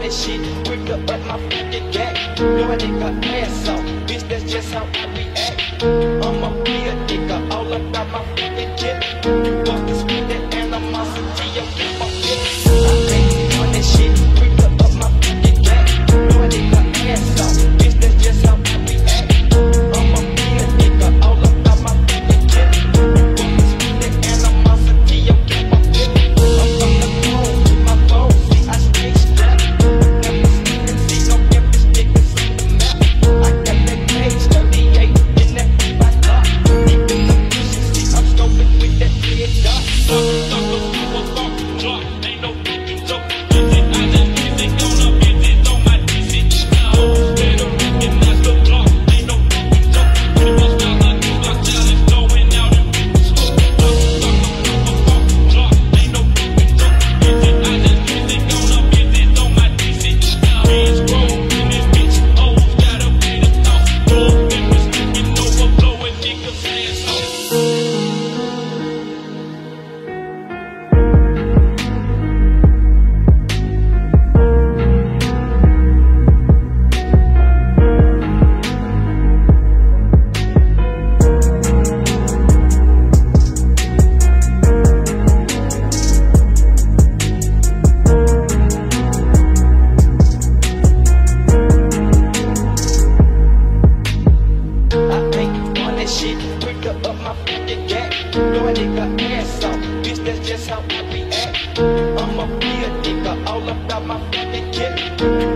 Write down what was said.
that shit, quicker up my fucking gat. Blow a nigga ass off, bitch, that's just how I react. I'm a real nigga, all about my fucking kid. You fuck this with that animosity, I'll keep my bitch. I ain't on that shit, quicker up my fucking gat. Blow a nigga ass off, bitch, that's just how I react. I'm a real nigga, all about my fucking kid. You fuck this with that animosity, I'll keep my bitch. I'm from the phone with my phone, see I stay strapped. Never sleep and see no campus niggas see the map. I got that page 38 in that beat I got. Deep in the bushes, see I'm scoping with that red dot. Ain't no fucking joke. I just visit on a visit on my DC. Better recognize the block. Ain't no fucking joke. It was not a new block challenge going out and with the smoke. Ain't no fucking joke. I just visit on a visit on my DC. Beans grown in this bitch. O's gotta pay the cost. Full members looking overflowing niggas ass off. Shit, quicker up my fucking gat. Blow a nigga ass off, bitch, that's just how I react. I'm a real nigga, all about my fucking kid.